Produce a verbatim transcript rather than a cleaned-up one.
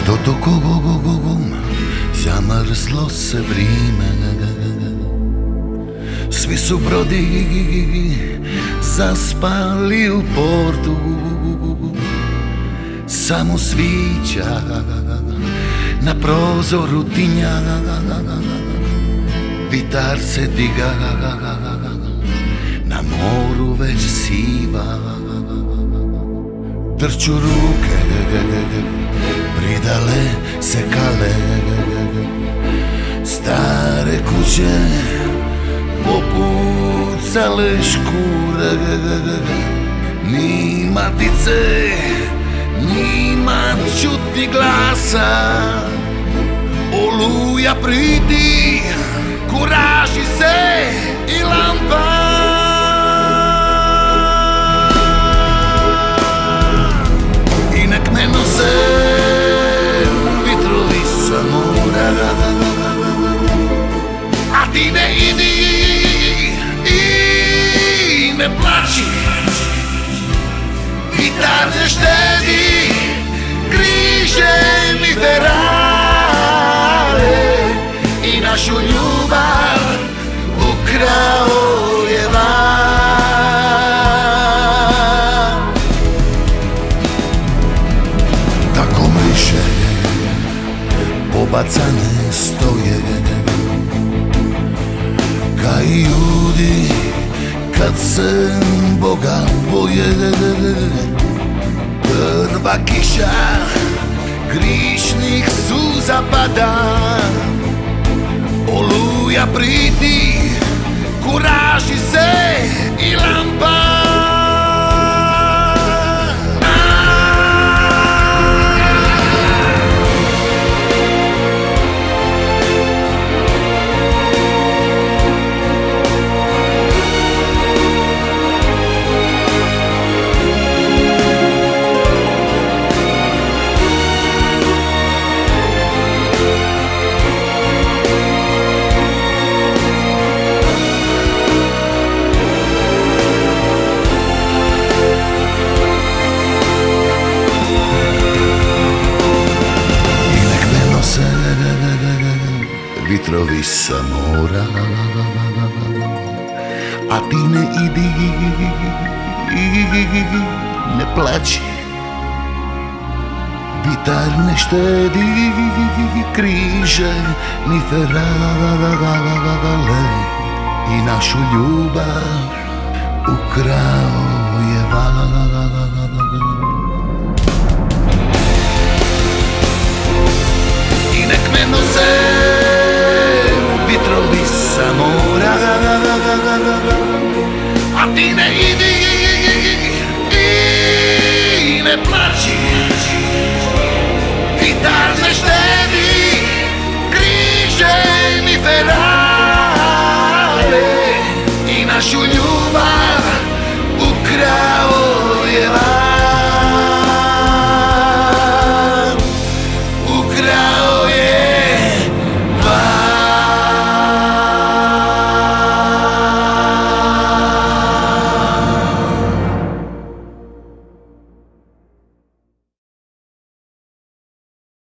do tokogogogogom zamrzlo se vrime, svi su brodi zaspali u portu, samo svića na prozoru tinja, vitar se diga, na moru već siva. Trču ruke, pridale se kale, stare kuće popucale škure, ni matice, nima čuti glasa. Oluja pridi, kuraži se i lampa. I nek me nose vitrovi sa mora, a ti ne idi i ne plači. Vitar ne štedi križe ni terale i našu ljubav ukrao je val. Tako mriše pobacane stoje, ka i ljudi kad se Boga boje. Prva kiša grišnih suza pada, oluja pridi, kuraži se i lampa. Vitrovi sa mora, a ti ne idi, ne plači. Vitar ne štedi križe ni terale i našu ljubav ukrao je val. I nek me nose vitrovi sa mora, a ti ne idi i ne plači. Vitar ne štedi križe ni terale i našu ljubav